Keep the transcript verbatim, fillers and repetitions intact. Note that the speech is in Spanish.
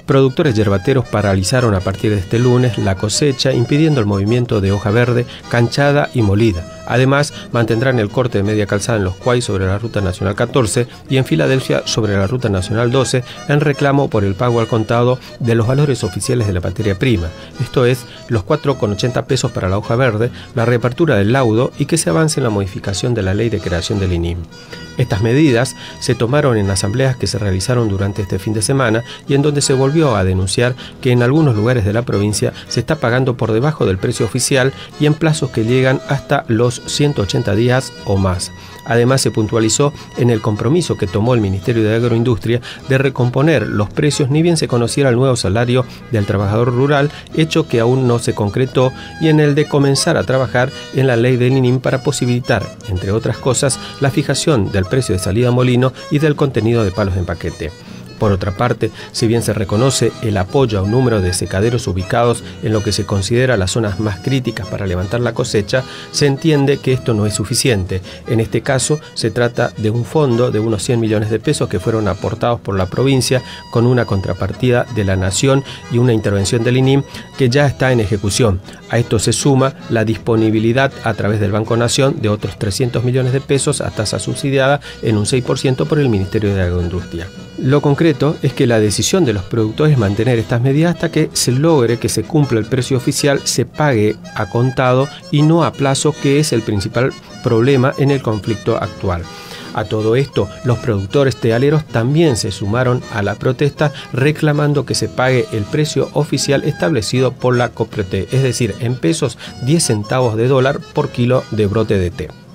productores yerbateros paralizaron a partir de este lunes la cosecha, impidiendo el movimiento de hoja verde, canchada y molida. Además, mantendrán el corte de media calzada en Los Quay sobre la Ruta Nacional catorce y en Filadelfia sobre la Ruta Nacional doce en reclamo por el pago al contado de los valores oficiales de la materia prima, esto es, los cuatro con ochenta pesos para la hoja verde, la reapertura del laudo y que se avance en la modificación de la ley de creación del I N I M. Estas medidas se tomaron en asambleas que se realizaron durante este fin de semana y en donde se volvió a denunciar que en algunos lugares de la provincia se está pagando por debajo del precio oficial y en plazos que llegan hasta los ciento ochenta días o más. Además, se puntualizó en el compromiso que tomó el Ministerio de Agroindustria de recomponer los precios ni bien se conociera el nuevo salario del trabajador rural, hecho que aún no se concretó, y en el de comenzar a trabajar en la ley del I N I M para posibilitar, entre otras cosas, la fijación del precio de salida a molino y del contenido de palos en paquete. Por otra parte, si bien se reconoce el apoyo a un número de secaderos ubicados en lo que se considera las zonas más críticas para levantar la cosecha, se entiende que esto no es suficiente. En este caso, se trata de un fondo de unos cien millones de pesos que fueron aportados por la provincia con una contrapartida de la Nación y una intervención del I N I M que ya está en ejecución. A esto se suma la disponibilidad a través del Banco Nación de otros trescientos millones de pesos a tasa subsidiada en un seis por ciento por el Ministerio de Agroindustria. Lo concreto es que la decisión de los productores es mantener estas medidas hasta que se logre que se cumpla el precio oficial, se pague a contado y no a plazo, que es el principal problema en el conflicto actual. A todo esto, los productores tealeros también se sumaron a la protesta reclamando que se pague el precio oficial establecido por la Coprote, es decir, en pesos diez centavos de dólar por kilo de brote de té.